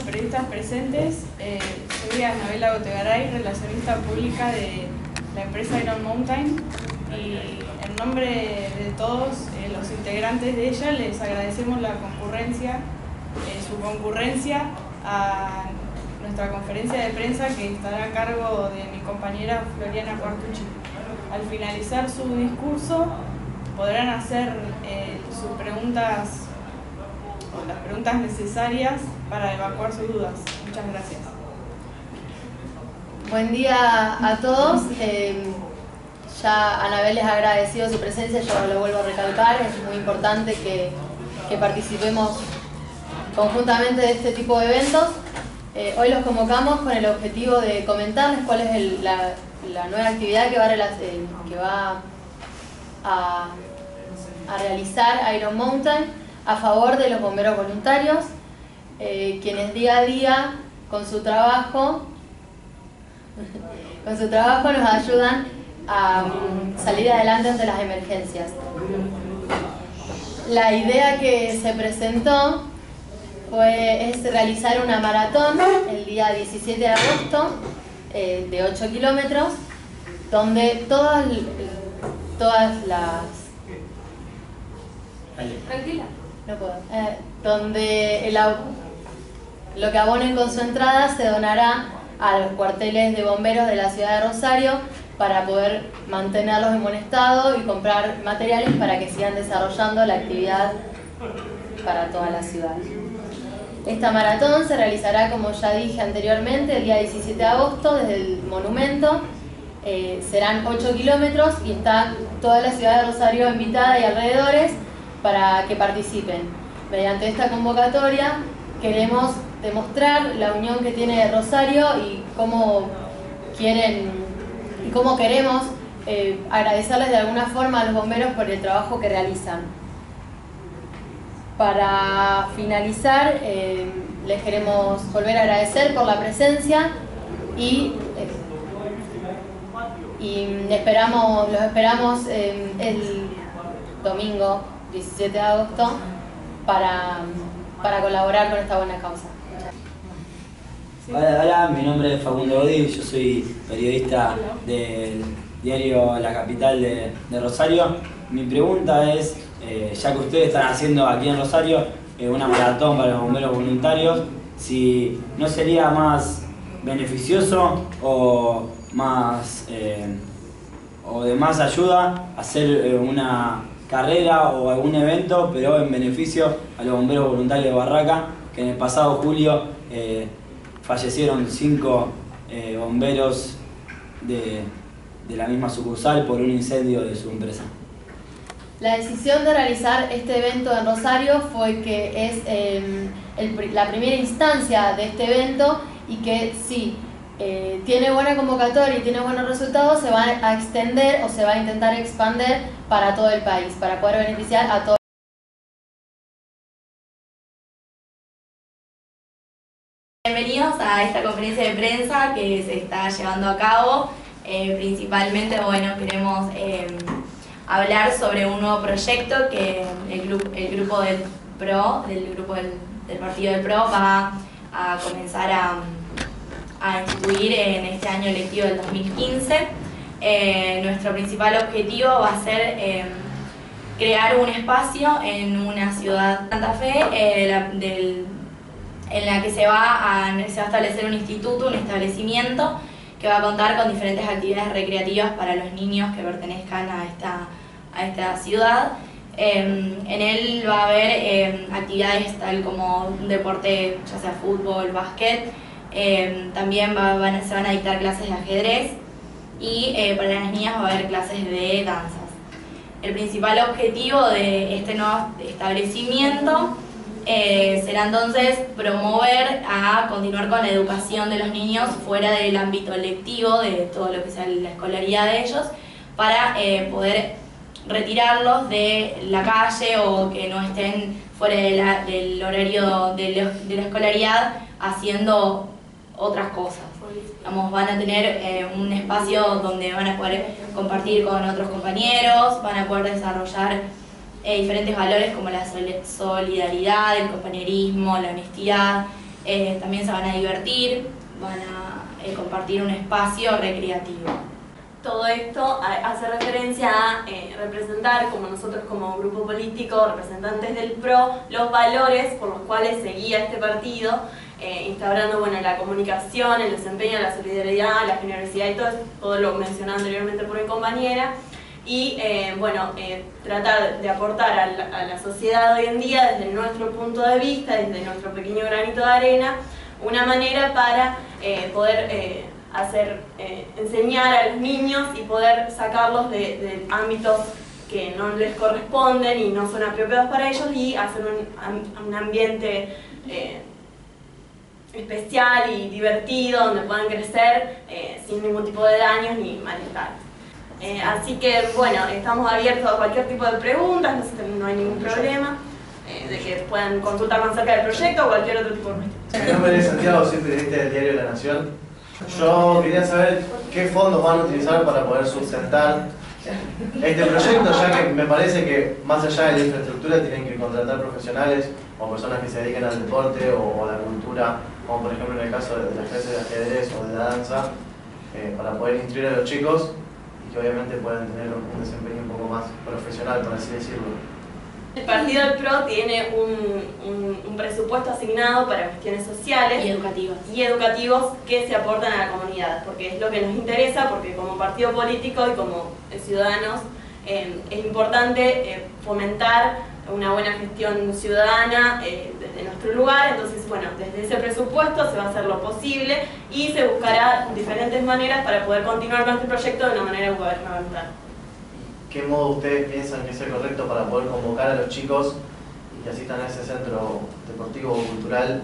periodistas presentes. Soy Anabela Gotegaray, relacionista pública de la empresa Iron Mountain, y en nombre de todos los integrantes de ella les agradecemos su concurrencia a nuestra conferencia de prensa, que estará a cargo de mi compañera Floriana Cuartucci. Al finalizar su discurso podrán hacer sus preguntas o las preguntas necesarias para evacuar sus dudas. Muchas gracias. Buen día a todos. Ya Anabel les ha agradecido su presencia, yo lo vuelvo a recalcar. Es muy importante que participemos conjuntamente de este tipo de eventos. Hoy los convocamos con el objetivo de comentarles cuál es la nueva actividad que va a realizar Iron Mountain a favor de los bomberos voluntarios, quienes día a día con su trabajo nos ayudan a salir adelante ante las emergencias. La idea que se presentó es realizar una maratón el día 17 de agosto de 8 kilómetros, donde lo que abonen con su entrada se donará a los cuarteles de bomberos de la ciudad de Rosario para poder mantenerlos en buen estado y comprar materiales para que sigan desarrollando la actividad para toda la ciudad. Esta maratón se realizará, como ya dije anteriormente, el día 17 de agosto desde el monumento. Serán 8 kilómetros y está toda la ciudad de Rosario invitada y alrededores para que participen. Mediante esta convocatoria queremos demostrar la unión que tiene Rosario y cómo queremos agradecerles de alguna forma a los bomberos por el trabajo que realizan. Para finalizar, les queremos volver a agradecer por la presencia y los esperamos el domingo 17 de agosto para colaborar con esta buena causa. Hola, mi nombre es Facundo Godí, yo soy periodista del diario La Capital de Rosario. Mi pregunta es, ya que ustedes están haciendo aquí en Rosario una maratón para los bomberos voluntarios, si no sería más beneficioso o de más ayuda hacer una carrera o algún evento, pero en beneficio a los bomberos voluntarios de Barraca, que en el pasado julio fallecieron 5 bomberos de la misma sucursal por un incendio de su empresa. La decisión de realizar este evento en Rosario fue que es la primera instancia de este evento y que si tiene buena convocatoria y tiene buenos resultados, se va a extender o se va a intentar expandir para todo el país, para poder beneficiar a todos. Bienvenidos a esta conferencia de prensa que se está llevando a cabo. Principalmente, queremos hablar sobre un nuevo proyecto que el grupo del PRO, del partido del PRO, va a comenzar a instituir en este año electivo del 2015. Nuestro principal objetivo va a ser crear un espacio en una ciudad de Santa Fe en la que se va a establecer un instituto, un establecimiento que va a contar con diferentes actividades recreativas para los niños que pertenezcan a esta ciudad. En él va a haber actividades tal como un deporte, ya sea fútbol, básquet. También se van a dictar clases de ajedrez y para las niñas va a haber clases de danzas. El principal objetivo de este nuevo establecimiento será entonces promover a continuar con la educación de los niños fuera del ámbito lectivo, de todo lo que sea la escolaridad de ellos, para poder retirarlos de la calle o que no estén fuera del horario de la escolaridad haciendo otras cosas. Van a tener un espacio donde van a poder compartir con otros compañeros, van a poder desarrollar diferentes valores como la solidaridad, el compañerismo, la honestidad, también se van a divertir, van a compartir un espacio recreativo. Todo esto hace referencia a representar, como nosotros como grupo político, representantes del PRO, los valores por los cuales se guía este partido, instaurando la comunicación, el desempeño, la solidaridad, la generosidad y todo lo mencionado anteriormente por mi compañera, y tratar de aportar a la sociedad hoy en día, desde nuestro punto de vista, desde nuestro pequeño granito de arena, una manera para poder enseñar a los niños y poder sacarlos de ámbitos que no les corresponden y no son apropiados para ellos, y hacer un ambiente especial y divertido donde puedan crecer sin ningún tipo de daños ni malestar. Así que estamos abiertos a cualquier tipo de preguntas, no hay ningún problema de que puedan consultarnos acerca del proyecto o cualquier otro tipo de cuestión. Mi nombre es Santiago, soy periodista del diario La Nación. Yo quería saber qué fondos van a utilizar para poder sustentar este proyecto, ya que me parece que más allá de la infraestructura tienen que contratar profesionales o personas que se dediquen al deporte o a la cultura, como por ejemplo en el caso de las clases de ajedrez o de la danza, para poder instruir a los chicos y que obviamente puedan tener un desempeño un poco más profesional, por así decirlo. El partido del PRO tiene un presupuesto asignado para cuestiones sociales y educativos que se aportan a la comunidad, porque es lo que nos interesa, porque como partido político y como ciudadanos es importante fomentar una buena gestión ciudadana desde nuestro lugar. Entonces, desde ese presupuesto se va a hacer lo posible y se buscará diferentes maneras para poder continuar con este proyecto de una manera gubernamental. ¿Qué modo ustedes piensan que es el correcto para poder convocar a los chicos y que asistan a ese centro deportivo o cultural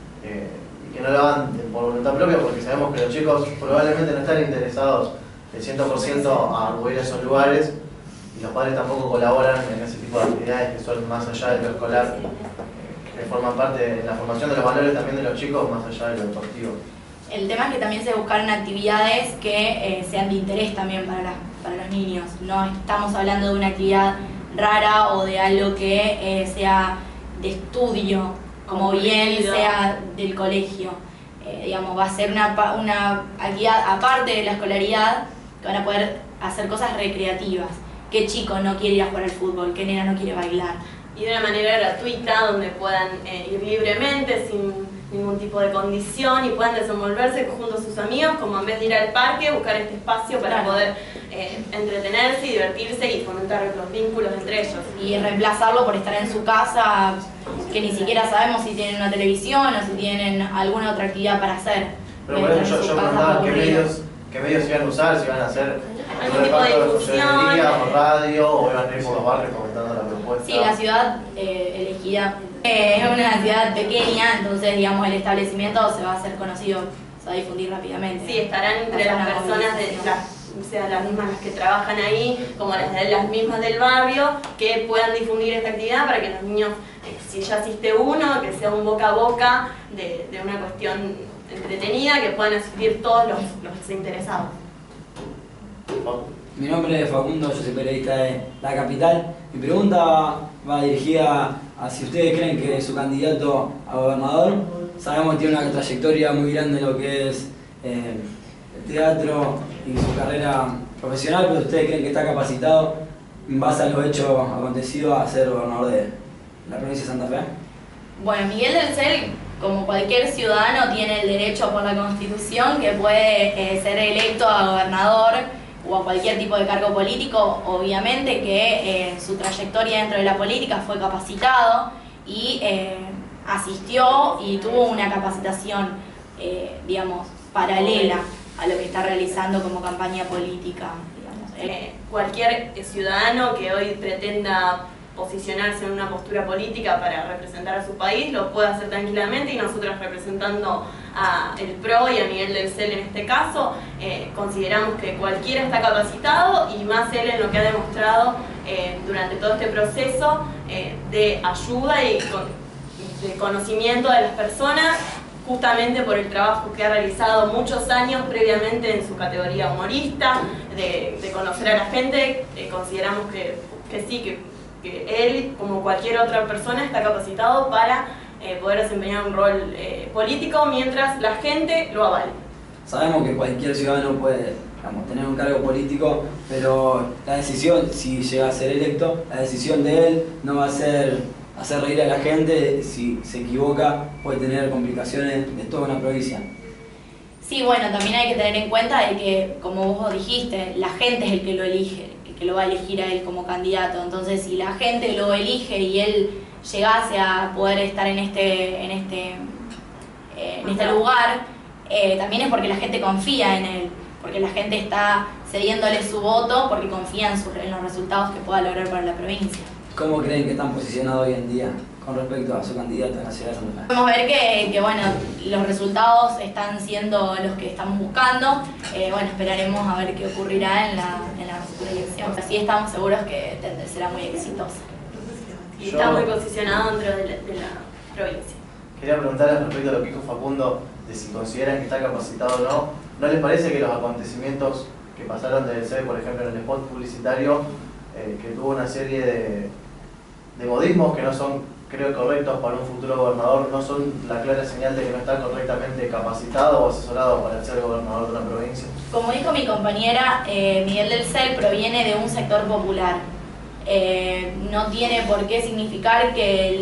y que no lo hagan por voluntad propia? Porque sabemos que los chicos probablemente no están interesados del 100% a acudir a esos lugares, y los padres tampoco colaboran en ese tipo de actividades que son más allá de lo escolar, que forman parte de la formación de los valores también de los chicos más allá de lo deportivo. El tema es que también se buscaron actividades que sean de interés también para los niños. No estamos hablando de una actividad rara o de algo que sea de estudio, como bien sea del colegio. Va a ser una actividad aparte de la escolaridad, que van a poder hacer cosas recreativas. ¿Qué chico no quiere ir a jugar al fútbol? ¿Qué nena no quiere bailar? Y de una manera gratuita, donde puedan ir libremente, sin ningún tipo de condición, y puedan desenvolverse junto a sus amigos, como en vez de ir al parque, buscar este espacio para poder entretenerse y divertirse y fomentar los vínculos entre ellos. Y reemplazarlo por estar en su casa, que ni siquiera sabemos si tienen una televisión o si tienen alguna otra actividad para hacer. Pero por eso yo preguntaba qué medios iban a usar, si iban a hacer algún tipo de difusión, por radio, o iban a ir por los barrios comentando la propuesta. Sí, la ciudad elegida es una ciudad pequeña, entonces el establecimiento se va a hacer conocido, se va a difundir rápidamente. Sí, estarán entre las personas las mismas las que trabajan ahí, como las mismas del barrio, que puedan difundir esta actividad para que los niños, si ya asiste uno, que sea un boca a boca de una cuestión entretenida, que puedan asistir todos los interesados. Mi nombre es Facundo, yo soy periodista de La Capital. Mi pregunta va dirigida a si ustedes creen que su candidato a gobernador, sabemos que tiene una trayectoria muy grande en lo que es el teatro y su carrera profesional, pero ustedes creen que está capacitado en base a los hechos acontecidos a ser gobernador de la provincia de Santa Fe. Bueno, Miguel del Cel, como cualquier ciudadano, tiene el derecho por la Constitución que puede ser electo a gobernador o a cualquier tipo de cargo político. Obviamente que su trayectoria dentro de la política fue capacitado y asistió y tuvo una capacitación, paralela a lo que está realizando como campaña política. Cualquier ciudadano que hoy pretenda posicionarse en una postura política para representar a su país lo puede hacer tranquilamente, y nosotros, representando a el PRO y a Miguel del Cel en este caso, consideramos que cualquiera está capacitado, y más él en lo que ha demostrado durante todo este proceso de ayuda y de conocimiento de las personas, justamente por el trabajo que ha realizado muchos años previamente en su categoría humorista, de conocer a la gente. Consideramos que sí, que él, como cualquier otra persona, está capacitado para poder desempeñar un rol político mientras la gente lo avale. Sabemos que cualquier ciudadano puede, digamos, tener un cargo político, pero la decisión, si llega a ser electo, la decisión de él no va a ser hacer reír a la gente. Si se equivoca puede tener complicaciones de toda una provincia. Sí, bueno, también hay que tener en cuenta de que, como vos dijiste, la gente es el que lo elige, el que lo va a elegir a él como candidato. Entonces, si la gente lo elige y él llegase a poder estar en este lugar, también es porque la gente confía en él, porque la gente está cediéndole su voto porque confía en los resultados que pueda lograr para la provincia. ¿Cómo creen que están posicionados hoy en día con respecto a su candidato en la ciudad de Santa Fe? Podemos ver que bueno, los resultados están siendo los que estamos buscando. Bueno, esperaremos a ver qué ocurrirá en la futura elección. Así estamos seguros que será muy exitosa. Y está muy posicionado dentro de la provincia. Quería preguntarles respecto a lo que dijo Facundo, de si consideran que está capacitado o no. ¿No les parece que los acontecimientos que pasaron de ser, por ejemplo, en el spot publicitario, que tuvo una serie de modismos que no son, creo, correctos para un futuro gobernador, no son la clara señal de que no está correctamente capacitado o asesorado para ser gobernador de una provincia? Como dijo mi compañera, Miguel del Cel proviene de un sector popular. No tiene por qué significar que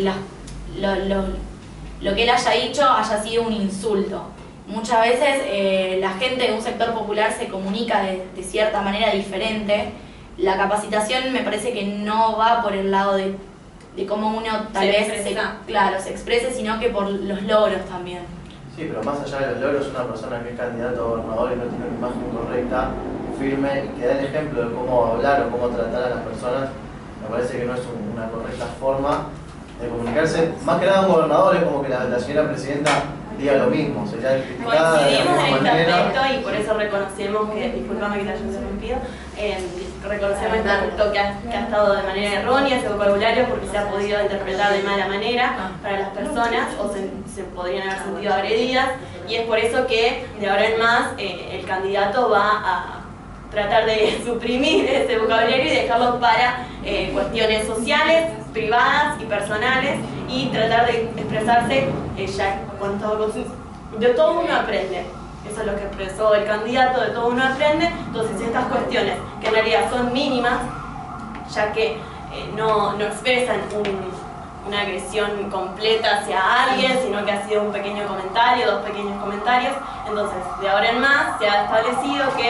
lo que él haya dicho haya sido un insulto. Muchas veces la gente de un sector popular se comunica de cierta manera diferente. La capacitación me parece que no va por el lado de cómo uno tal vez se exprese, sino que por los logros también. Sí, pero más allá de los logros, una persona que es candidato a gobernador y no tiene una imagen correcta, firme, y que da el ejemplo de cómo hablar o cómo tratar a las personas, me parece que no es una correcta forma de comunicarse. Más que nada un gobernador es como que la señora presidenta diga lo mismo, sería criticada de la Coincidimos misma en este manera. aspecto y por eso reconocemos que, disculpame que te haya interrumpido, reconocemos este aspecto que ha estado de manera errónea ese vocabulario porque se ha podido interpretar de mala manera para las personas o se podrían haber sentido agredidas, y es por eso que de ahora en más el candidato va a tratar de suprimir ese vocabulario y dejarlo para cuestiones sociales, privadas y personales, y tratar de expresarse ya cuando de todo uno aprende. Eso es lo que expresó el candidato, de todo uno aprende. Entonces estas cuestiones, que en realidad son mínimas, ya que no expresan una agresión completa hacia alguien, sino que ha sido un pequeño comentario, dos pequeños comentarios. Entonces, de ahora en más se ha establecido que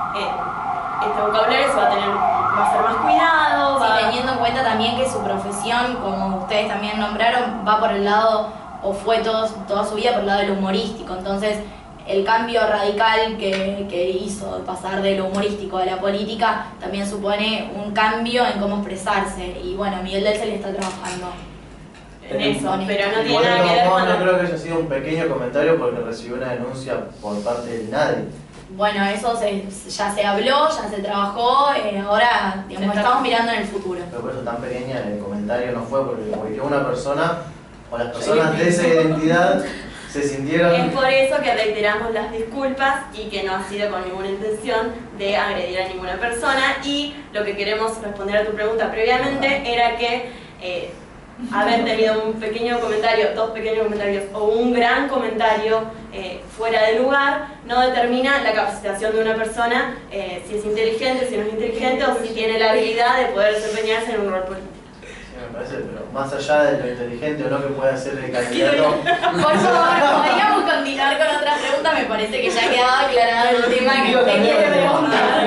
este vocabulario va a ser más cuidado. Sí, teniendo en cuenta también que su profesión, como ustedes también nombraron, va por el lado, o fue toda su vida por el lado del humorístico. Entonces, el cambio radical que hizo de pasar de lo humorístico a la política también supone un cambio en cómo expresarse. Y bueno, Miguel del Cel está trabajando en eso, pero no tiene Igual nada que ver con... no creo que haya sido un pequeño comentario porque recibió una denuncia por parte de nadie. Bueno, eso ya se habló, ya se trabajó, ahora digamos, estamos mirando en el futuro. Pero por eso tan pequeña el comentario no fue porque una persona o las personas de esa identidad se sintieron... Es por eso que reiteramos las disculpas y que no ha sido con ninguna intención de agredir a ninguna persona, y lo que queremos responder a tu pregunta previamente era que haber tenido un pequeño comentario, dos pequeños comentarios o un gran comentario fuera de lugar no determina la capacitación de una persona, si es inteligente, si no es inteligente, o si tiene la habilidad de poder desempeñarse en un rol político. Sí, me parece, pero más allá de lo inteligente o no que pueda hacer el candidato... Por favor, podríamos continuar con otra pregunta, me parece que ya quedaba aclarado el tema que usted quiere preguntar.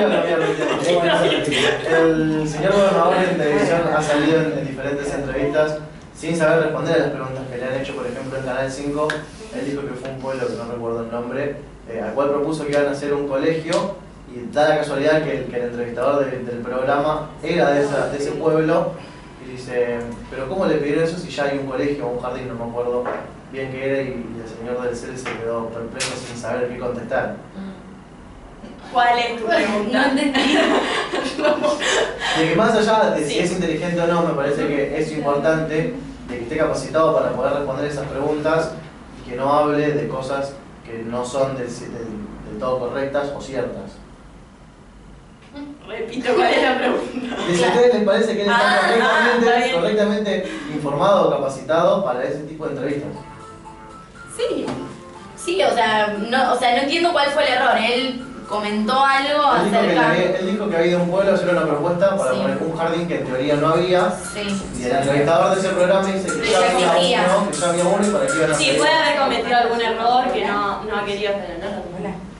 El señor gobernador en televisión ha salido en diferentes entrevistas sin saber responder a las preguntas que le han hecho, por ejemplo en Canal 5. Él dijo que fue un pueblo, que no recuerdo el nombre, al cual propuso que iban a hacer un colegio, y da la casualidad que el entrevistador del programa era de ese pueblo, y dice, pero ¿cómo le pidieron eso si ya hay un colegio o un jardín? No me acuerdo bien qué era, y el señor del CEL se quedó perplejo sin saber qué contestar. ¿Cuál es tu pregunta? No entendí. De que más allá de si es inteligente o no, me parece que es importante de que esté capacitado para poder responder esas preguntas y que no hable de cosas que no son del todo correctas o ciertas. Repito, ¿cuál es la pregunta? Y si a ustedes les parece que él está está bien. correctamente informado o capacitado para ese tipo de entrevistas. Sí. Sí, o sea, no entiendo cuál fue el error. Él comentó algo acerca... Él dijo que había ido a un pueblo a hacer una propuesta para Sí. poner un jardín que en teoría no había. Sí. Y el entrevistador de ese programa dice que ya había uno y para qué iban a hacer Sí, eso. puede haber cometido algún error que no ha querido hacer.